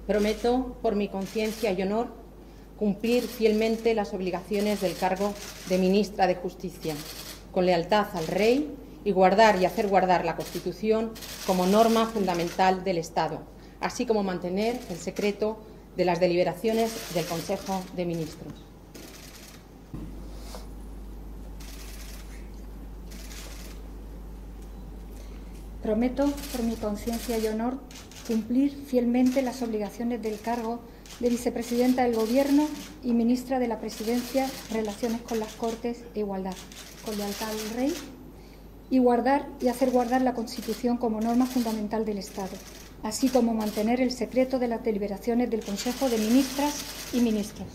Prometo, por mi conciencia y honor, cumplir fielmente las obligaciones del cargo de Ministra de Justicia, con lealtad al Rey, y guardar y hacer guardar la Constitución como norma fundamental del Estado, así como mantener el secreto de las deliberaciones del Consejo de Ministros. Prometo, por mi conciencia y honor, cumplir fielmente las obligaciones del cargo de Vicepresidenta del Gobierno y Ministra de la Presidencia, Relaciones con las Cortes e Igualdad, con lealtad al Rey, y guardar y hacer guardar la Constitución como norma fundamental del Estado, así como mantener el secreto de las deliberaciones del Consejo de Ministras y Ministros.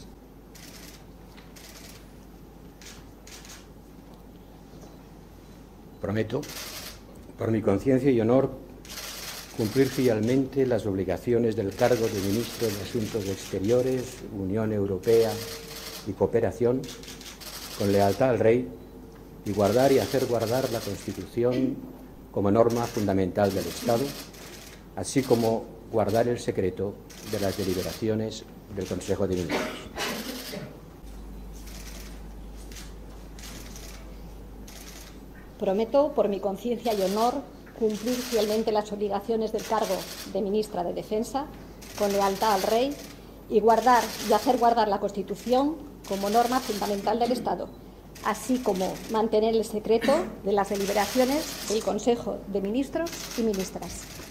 Prometo, por mi conciencia y honor, cumplir fielmente las obligaciones del cargo de Ministro de Asuntos Exteriores, Unión Europea y Cooperación, con lealtad al Rey, y guardar y hacer guardar la Constitución como norma fundamental del Estado, así como guardar el secreto de las deliberaciones del Consejo de Ministros. Prometo, por mi conciencia y honor, cumplir fielmente las obligaciones del cargo de Ministra de Defensa, con lealtad al Rey, y guardar y hacer guardar la Constitución como norma fundamental del Estado, así como mantener el secreto de las deliberaciones del Consejo de Ministros y Ministras.